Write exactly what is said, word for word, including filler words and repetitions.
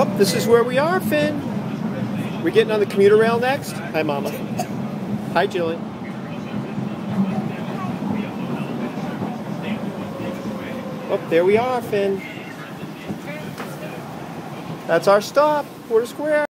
Oh, this is where we are, Finn. We're getting on the commuter rail next. Hi, Mama. Hi, Julie. Oh, there we are, Finn. That's our stop. Porter Square.